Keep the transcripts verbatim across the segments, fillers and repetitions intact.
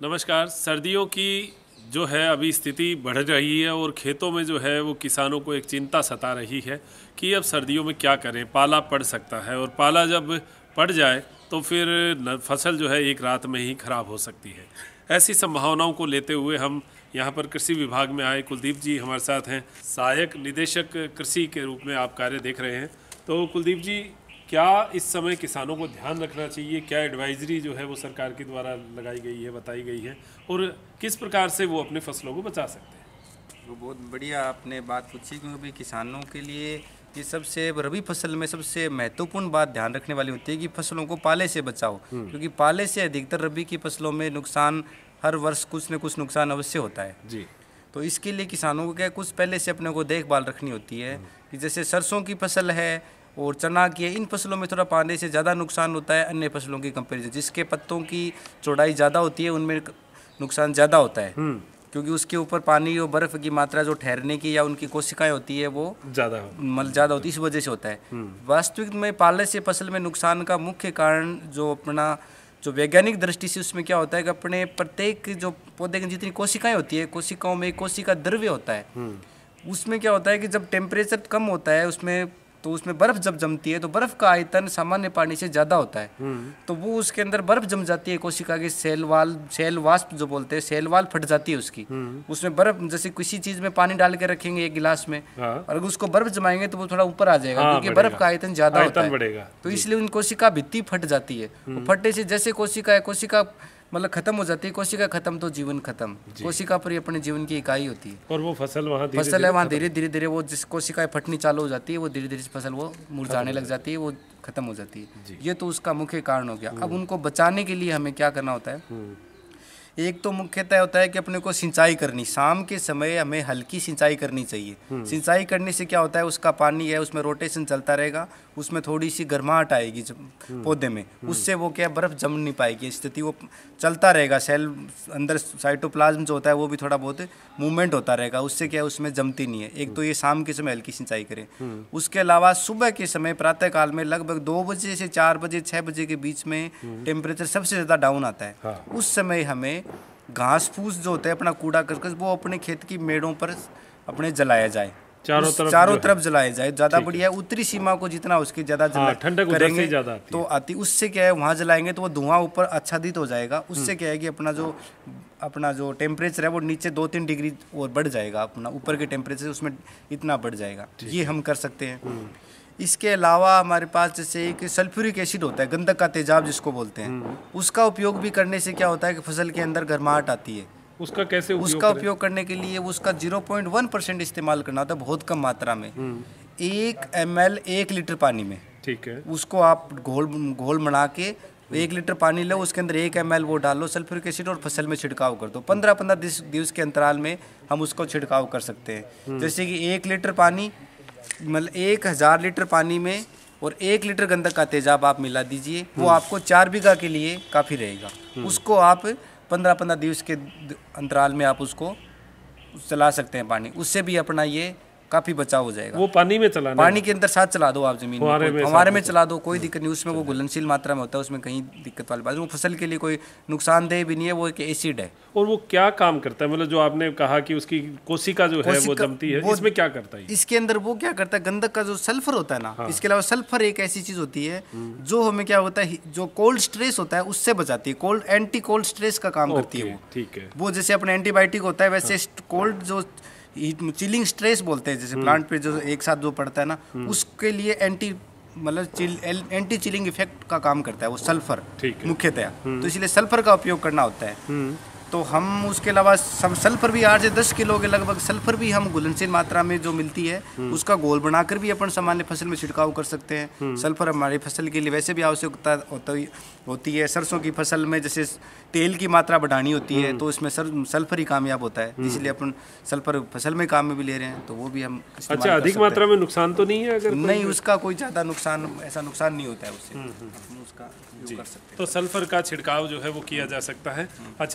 नमस्कार। सर्दियों की जो है अभी स्थिति बढ़ रही है और खेतों में जो है वो किसानों को एक चिंता सता रही है कि अब सर्दियों में क्या करें। पाला पड़ सकता है और पाला जब पड़ जाए तो फिर न- फसल जो है एक रात में ही खराब हो सकती है। ऐसी संभावनाओं को लेते हुए हम यहाँ पर कृषि विभाग में आए। कुलदीप जी हमारे साथ हैं, सहायक निदेशक कृषि के रूप में आप कार्य देख रहे हैं। तो कुलदीप जी, क्या इस समय किसानों को ध्यान रखना चाहिए? क्या एडवाइजरी जो है वो सरकार के द्वारा लगाई गई है, बताई गई है, और किस प्रकार से वो अपने फसलों को बचा सकते हैं? वो बहुत बढ़िया आपने बात पूछी, क्योंकि अभी किसानों के लिए ये सबसे रबी फसल में सबसे महत्वपूर्ण बात ध्यान रखने वाली होती है कि फसलों को पाले से बचाओ, क्योंकि पाले से अधिकतर रबी की फसलों में नुकसान हर वर्ष कुछ न कुछ नुकसान अवश्य होता है जी। तो इसके लिए किसानों को क्या कुछ पहले से अपने को देखभाल रखनी होती है कि जैसे सरसों की फसल है और चना की है, इन फसलों में थोड़ा पानी से ज़्यादा नुकसान होता है अन्य फसलों की कंपेरिजन। जिसके पत्तों की चौड़ाई ज़्यादा होती है उनमें नुकसान ज़्यादा होता है, क्योंकि उसके ऊपर पानी और बर्फ़ की मात्रा जो ठहरने की या उनकी कोशिकाएं होती है वो ज़्यादा मल ज़्यादा होती है, इस वजह से होता है। वास्तविक में पाले से फसल में नुकसान का मुख्य कारण जो अपना जो वैज्ञानिक दृष्टि से उसमें क्या होता है कि अपने प्रत्येक जो पौधे की जितनी कोशिकाएं होती है, कोशिकाओं में एक कोशिका द्रव्य होता है। उसमें क्या होता है कि जब टेम्परेचर कम होता है उसमें, तो उसमें बर्फ जब जमती है तो बर्फ का आयतन सामान्य पानी से ज़्यादा होता है, तो वो उसके अंदर बर्फ जम जाती है। कोशिका की सेल वाल सेल वाष्प जो बोलते हैं, सेल वाल फट जाती है उसकी। उसमें बर्फ, जैसे किसी चीज़ में पानी डाल के रखेंगे एक गिलास में, हाँ। और अगर उसको बर्फ जमाएंगे तो वो थोड़ा ऊपर आ जाएगा, हाँ, क्योंकि बढ़ेगा। बर्फ का आयतन ज़्यादा होता है, बढ़ेगा। तो इसलिए उन कोशिका भित्ति फट जाती है। वो फटने से जैसे कोशिका है, कोशिका मतलब खत्म हो जाती है। कोशिका खत्म तो जीवन खत्म। कोशिका पर ही अपने जीवन की इकाई होती है, और वो फसल वहाँ धीरे फसल है वहाँ धीरे धीरे धीरे वो जिस कोशिकाएं फटनी चालू हो जाती है वो धीरे धीरे फसल वो मुरझाने लग जाती है, वो खत्म हो जाती है। ये तो उसका मुख्य कारण हो गया। अब उनको बचाने के लिए हमें क्या करना होता है? एक तो मुख्यतः होता है कि अपने को सिंचाई करनी, शाम के समय हमें हल्की सिंचाई करनी चाहिए। सिंचाई करने से क्या होता है, उसका पानी है उसमें रोटेशन चलता रहेगा, उसमें थोड़ी सी गर्माहट आएगी जब पौधे में, उससे वो क्या बर्फ जम नहीं पाएगी, स्थिति वो चलता रहेगा। सेल अंदर साइटोप्लाज्म जो होता है वो भी थोड़ा बहुत मूवमेंट होता रहेगा, उससे क्या है उसमें जमती नहीं है। एक तो ये शाम के समय हल्की सिंचाई करें। उसके अलावा सुबह के समय प्रातः काल में लगभग दो बजे से चार बजे छः बजे के बीच में टेम्परेचर सबसे ज़्यादा डाउन आता है। हाँ। उस समय हमें घास फूस जो होता है, अपना कूड़ा करकट, वो अपने खेत की मेड़ों पर अपने जलाया जाए, चारों तरफ चारों तरफ जलाया जाए। ज़्यादा बढ़िया है, उत्तरी सीमा को जितना उसकी ज़्यादा हाँ, ठंडक करेंगे ज़्यादा आती तो आती, उससे क्या है वहाँ जलाएंगे तो वो धुआं ऊपर आच्छादित हो जाएगा। उससे क्या है कि अपना जो अपना जो टेम्परेचर है वो नीचे दो तीन डिग्री और बढ़ जाएगा, अपना ऊपर के टेम्परेचर उसमें इतना बढ़ जाएगा। ये हम कर सकते हैं। इसके अलावा हमारे पास जैसे एक सल्फ्यूरिक एसिड होता है, गंधक का तेजाब जिसको बोलते हैं, उसका उपयोग भी करने से क्या होता है कि फसल के अंदर गर्माहट आती है। उसका कैसे उपयोग उसका करें? उपयोग करने के लिए उसका ज़ीरो पॉइंट वन परसेंट इस्तेमाल करना होता है, बहुत कम मात्रा में। एक एम एल एक लीटर पानी में, ठीक है, उसको आप घोल घोल बना के एक लीटर पानी लो, उसके अंदर एक एम एल वो डालो सल्फ्यूरिक एसिड, और फसल में छिड़काव कर दो। पंद्रह पंद्रह दिवस के अंतराल में हम उसको छिड़काव कर सकते हैं। जैसे कि एक लीटर पानी मतलब एक हज़ार लीटर पानी में और एक लीटर गंधक का तेजाब आप मिला दीजिए, वो आपको चार बीघा के लिए काफ़ी रहेगा। उसको आप पंद्रह पंद्रह दिवस के अंतराल में आप उसको चला सकते हैं पानी, उससे भी अपना ये काफ़ी बचाव हो जाएगा। वो पानी में चलाना, पानी के अंदर साथ चला दो आप जमीन में, हमारे में, हमारे में चला दो, कोई दिक्कत नहीं। उसमें वो घुलनशील मात्रा में होता है, उसमें कहीं दिक्कत वाली बात, वो फसल के लिए कोई नुकसानदेह भी नहीं है, वो एक एसिड है। और वो क्या काम करता है? मतलब जो आपने कहा कि उसकी कोशिका जो है वो जमती है, इसमें क्या करता है? इसके अंदर वो क्या करता है, गंधक का जो सल्फर होता है ना, हाँ। इसके अलावा सल्फर एक ऐसी चीज होती है जो हमें क्या होता है, जो कोल्ड स्ट्रेस होता है उससे बचाती है। कोल्ड एंटी कोल्ड स्ट्रेस का काम करती है वो। ठीक है। वो जैसे अपने एंटीबायोटिक होता है वैसे कोल्ड जो चिलिंग स्ट्रेस बोलते हैं, जैसे प्लांट पे जो एक साथ जो पड़ता है ना, उसके लिए एंटी मतलब चिल एंटी चिलिंग इफेक्ट का काम करता है वो सल्फर मुख्यतः। तो इसलिए सल्फर का उपयोग करना होता है। तो हम उसके अलावा सल्फर भी आठ से दस किलो के लगभग सल्फर भी हम घुलनशील मात्रा में जो मिलती है उसका घोल बनाकर भी अपन सामान्य फसल में छिड़काव कर सकते हैं। सल्फर हमारी फसल के लिए वैसे भी आवश्यकता होती है। सरसों की फसल में जैसे तेल की मात्रा बढ़ानी होती है तो इसमें सर सल्फर ही कामयाब होता है, इसलिए अपन सल्फर फसल में काम में भी ले रहे हैं, तो वो भी हम अच्छा अधिक मात्रा में नुकसान तो नहीं है? अगर नहीं, उसका कोई ज़्यादा नुकसान ऐसा नुकसान नहीं होता है उससे, उसका कर सकते हैं। तो सल्फर का छिड़काव जो है वो किया जा सकता है। अच्छा, दो उपाय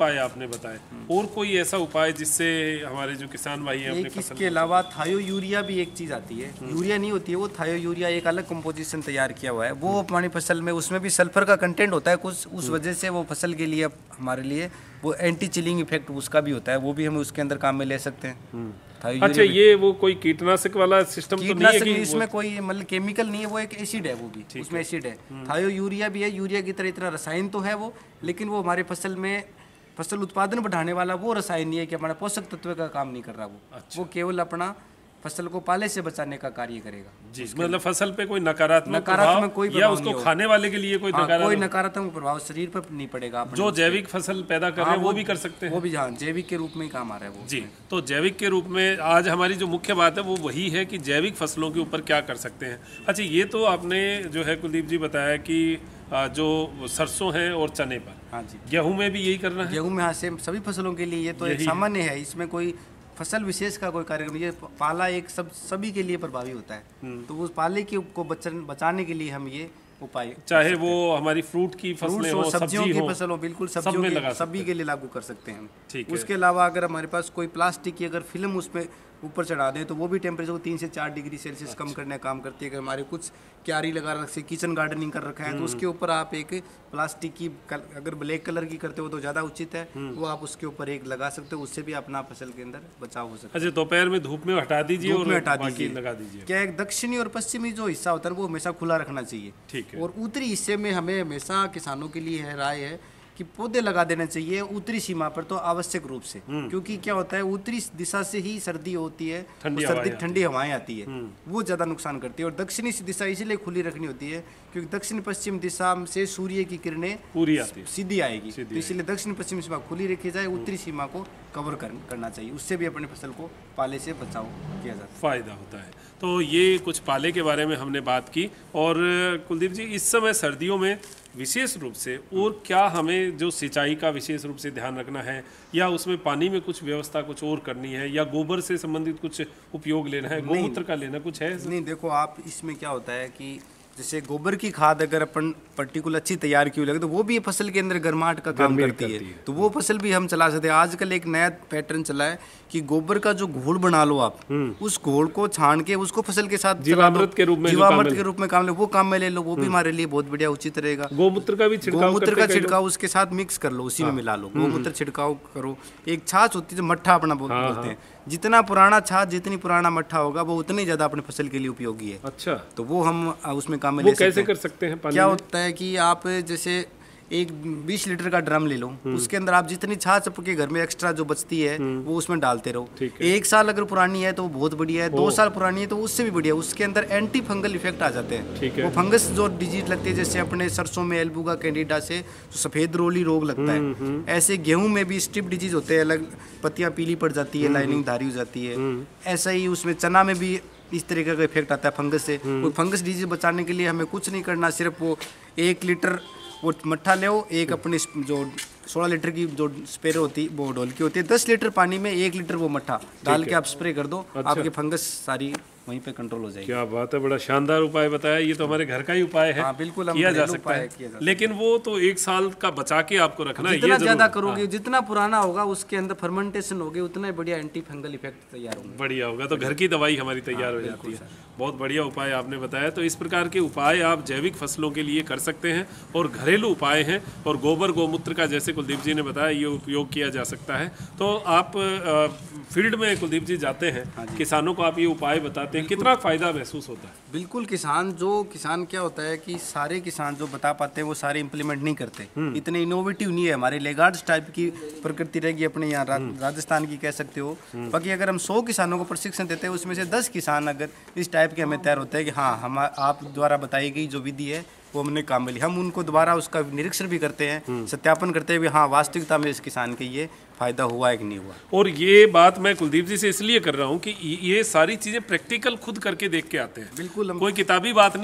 उपाय आपने बताए, और कोई ऐसा उपाय जिससे हमारे जो किसान भाई हैं अपने एक इसके अलावा थायो यूरिया भी एक चीज़ आती है, यूरिया नहीं होती है वो, थायो यूरिया एक अलग कंपोजिशन तैयार किया हुआ है, वो हमारी फसल में, उसमें भी सल्फर का कंटेंट होता है कुछ, उस वजह से वो फसल के लिए हमारे लिए वो एंटी चिलिंग इफेक्ट उसका भी होता है, वो भी हम उसके अंदर काम में ले सकते हैं। अच्छा, ये वो कोई कीटनाशक वाला सिस्टम तो नहीं है कि इसमें कोई मतलब केमिकल नहीं है, वो एक एसिड है, वो भी उसमें एसिड है। थायो यूरिया भी है, यूरिया की तरह इतना रसायन तो है वो, लेकिन वो हमारे फसल में फसल उत्पादन बढ़ाने वाला वो रसायन नहीं है कि हमारा पोषक तत्व का काम नहीं कर रहा वो। अच्छा। वो केवल अपना फसल को पाले से बचाने का कार्य करेगा जी। मतलब फसल पे कोई नकारात्मक नकारात्मक कोई या उसको खाने वाले के लिए कोई हाँ, कोई नकारात्मक प्रभाव शरीर पर नहीं पड़ेगा। जो जैविक फसल पैदा कर रहे हैं वो भी कर सकते हैं, वो भी हाँ जैविक के रूप में ही काम आ रहा है वो जी। तो जैविक के रूप में आज हमारी जो मुख्य बात है वो वही है कि जैविक फसलों के ऊपर क्या कर सकते हैं। अच्छा, ये तो आपने जो है कुलदीप जी बताया कि जो सरसों है और चने पर, हाँ जी, गेहूं में भी यही करना है। गेहूं में हाँ सेम सभी फसलों के लिए ये तो एक सामान्य है, इसमें कोई फसल विशेष का कोई कार्यक्रम नहीं है। पाला एक सब सभी के लिए प्रभावी होता है, तो उस पाले की को बचन बचाने के लिए हम ये उपाय, चाहे वो हमारी फ्रूट की फसलें हो, सब्जियों की फसल हो, बिल्कुल सब्जियों की सभी के लिए लागू कर सकते हैं हम। उसके अलावा अगर हमारे पास कोई प्लास्टिक की अगर फिल्म उसमें ऊपर चढ़ा दें तो वो भी टेम्परेचर को तीन से चार डिग्री सेल्सियस कम करने का काम करती है। अगर हमारे कुछ क्यारी लगा रखे, किचन गार्डनिंग कर रखा है, तो उसके ऊपर आप एक प्लास्टिक की, अगर ब्लैक कलर की करते हो तो ज़्यादा उचित है, वो आप उसके ऊपर एक लगा सकते हो, उससे भी अपना फसल के अंदर बचाव हो सकता है। अच्छा, दोपहर में धूप में हटा दीजिए और हटा दीजिए, लगा दीजिए। क्या एक दक्षिणी और पश्चिमी जो हिस्सा होता है वो हमेशा खुला रखना चाहिए, ठीक है। और उत्तरी हिस्से में हमें हमेशा किसानों के लिए है राय है कि पौधे लगा देना चाहिए उत्तरी सीमा पर, तो आवश्यक रूप से, क्योंकि क्या होता है उत्तरी दिशा से ही सर्दी होती है, सर्दी ठंडी हवाएं आती है, वो ज़्यादा नुकसान करती है। और दक्षिणी दिशा इसीलिए खुली रखनी होती है क्योंकि दक्षिण पश्चिम दिशा से सूर्य की किरणें पूरी आती है, सीधी आएगी, तो इसलिए दक्षिण पश्चिम सीमा खुली रखी जाए, उत्तरी सीमा को कवर कर, करना चाहिए, उससे भी अपनी फसल को पाले से बचाव किया जाता है, फायदा होता है। तो ये कुछ पाले के बारे में हमने बात की। और कुलदीप जी, इस समय सर्दियों में विशेष रूप से और क्या हमें जो सिंचाई का विशेष रूप से ध्यान रखना है, या उसमें पानी में कुछ व्यवस्था कुछ और करनी है, या गोबर से संबंधित कुछ उपयोग लेना है, गोमूत्र का लेना कुछ है? नहीं, देखो आप इसमें क्या होता है कि जैसे गोबर की खाद अगर अपन पर्टिकुलर अच्छी तैयार की हुई लगे तो वो भी फसल के अंदर गर्माहट का काम करती, करती है, है तो वो फसल भी हम चला सकते हैं। आजकल एक नया पैटर्न चला है कि गोबर का जो घोल बना लो आप, उस घोल को छान के उसको फसल के साथ जीवामृत के रूप में जीवामृत के रूप में काम ले, वो काम में ले लो, वो भी हमारे लिए बहुत बढ़िया उचित रहेगा। गोमूत्र का भी छिड़काव, गोमूत्र का छिड़काव उसके साथ मिक्स कर लो, उसी में मिला लो, गोमूत्र छिड़काव करो। एक छाछ होती है जो मट्ठा अपना बोलते हैं, जितना पुराना छाछ, जितनी पुराना मट्ठा होगा वो उतनी ज्यादा अपने फसल के लिए उपयोगी है। अच्छा, तो वो हम उसमें काम में ले सकते हैं। कैसे कर सकते हैं? क्या होता है कि आप जैसे एक बीस लीटर का ड्रम ले लो, उसके अंदर आप जितनी छाछ आपके घर में एक्स्ट्रा जो बचती है वो उसमें डालते रहो। एक साल अगर पुरानी है तो वो बहुत बढ़िया है, दो साल पुरानी है तो उससे भी बढ़िया, उसके अंदर एंटी फंगल इफेक्ट आ जाते हैं। वो फंगस जो डिजीज लगती है, जैसे अपने सरसों में एल्बुगा कैंडिडा से तो सफेद रोली रोग लगता है, ऐसे गेहूं में भी स्ट्रिप डिजीज होते हैं, अलग पत्तियां पीली पड़ जाती है, लाइनिंग धारी हो जाती है, ऐसा ही उसमें चना में भी इस तरीके का इफेक्ट आता है फंगस से। वो फंगस डिजीज बचाने के लिए हमें कुछ नहीं करना, सिर्फ वो एक लीटर वो मट्ठा ले, एक अपनी जो सोलह लीटर की जो स्प्रे होती वो ढोलकी होती है, दस लीटर पानी में एक लीटर वो मट्ठा डाल के आप स्प्रे कर दो। अच्छा। आपके फंगस सारी वहीं पे कंट्रोल हो जाएगी। क्या बात है, बड़ा शानदार उपाय बताया। ये तो हमारे घर का ही उपाय है। हाँ, बिल्कुल किया जा सकता है, लेकिन वो तो एक साल का बचा के आपको रखना है। जितना ज्यादा करोगे, हाँ। जितना पुराना होगा उसके अंदर फर्मेंटेशन होगी, उतना बढ़िया एंटी फंगल इफेक्ट तैयार होगा, बढ़िया होगा, तो घर की दवाई हमारी तैयार हो जाती है। बहुत बढ़िया उपाय आपने बताया। तो इस प्रकार के उपाय आप जैविक फसलों के लिए कर सकते हैं, और घरेलू उपाय हैं, और गोबर गोमूत्र का जैसे कुलदीप जी ने बताया ये उपयोग किया जा सकता है। तो आप फील्ड में कुलदीप जी जाते हैं, किसानों को आप ये उपाय बताते हैं, कितना फायदा महसूस होता है? बिल्कुल, किसान जो किसान क्या होता है कि सारे किसान जो बता पाते हैं वो सारे इंप्लीमेंट नहीं करते, इतने इनोवेटिव नहीं है। हमारे लेगार्ड्स टाइप की प्रकृति रहेगी अपने यहाँ, रा, राजस्थान की कह सकते हो। बाकी अगर हम सौ किसानों को प्रशिक्षण देते हैं उसमें से दस किसान अगर इस टाइप के हमें तैयार होते हैं कि हाँ हम आप द्वारा बताई गई जो विधि है वो हमने काम में ली, हम उनको दोबारा उसका निरीक्षण भी करते हैं, सत्यापन करते हैं भी हाँ वास्तविकता में इस किसान के ये फायदा हुआ है कि नहीं हुआ। और ये बात मैं कुलदीप जी से इसलिए कर रहा हूँ कि ये सारी चीजें प्रैक्टिकल खुद करके देख के आते हैं, बिल्कुल, कोई किताबी बात नहीं है।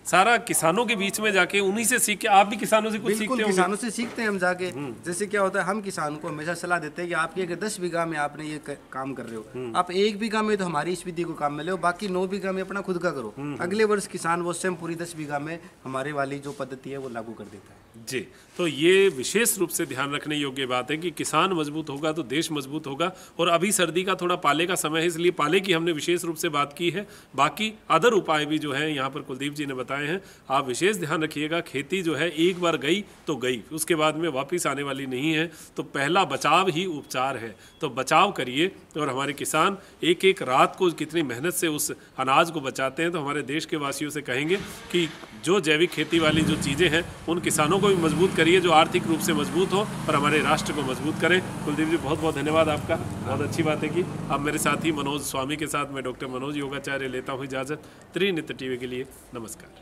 सारा किसानों के बीच में जाके उन्हीं से सीख के, आप भी किसानों से कुछ सीखते बिल्कुल हो? किसानों से सीखते हैं हम जाके। जैसे क्या होता है, हम किसान को हमेशा सलाह देते हैं कि आपके अगर दस बीघा में आपने ये क- काम कर रहे हो, आप एक बीघा में तो हमारी इस विधि को काम में ले, बाकी नौ बीघा में अपना खुद का करो। अगले वर्ष किसान वो स्वयं पूरी दस बीघा में हमारे वाली जो पद्धति है वो लागू कर देता है। जी, तो ये विशेष रूप से ध्यान रखने योग्य बात है कि किसान मजबूत होगा तो देश मजबूत होगा। और अभी सर्दी का थोड़ा पाले का समय है, इसलिए पाले की हमने विशेष रूप से बात की है। बाकी अदर उपाय भी जो है यहाँ पर कुलदीप जी ने बताए हैं। आप विशेष ध्यान रखिएगा, खेती जो है एक बार गई तो गई, उसके बाद में वापस आने वाली नहीं है। तो पहला बचाव ही उपचार है, तो बचाव करिए। और हमारे किसान एक एक रात को कितनी मेहनत से उस अनाज को बचाते हैं। तो हमारे देश के वासियों से कहेंगे कि जो जैविक खेती वाली जो चीज़ें हैं उन किसानों को भी मजबूत करिए जो आर्थिक रूप से मजबूत हो, और हमारे राष्ट्र को मजबूत करें। कुलदीप जी बहुत बहुत धन्यवाद आपका, बहुत अच्छी बात है कि अब मेरे साथी मनोज स्वामी के साथ मैं डॉक्टर मनोज योगाचार्य लेता हूँ इजाज़त। त्रिनेत्र टीवी के लिए नमस्कार।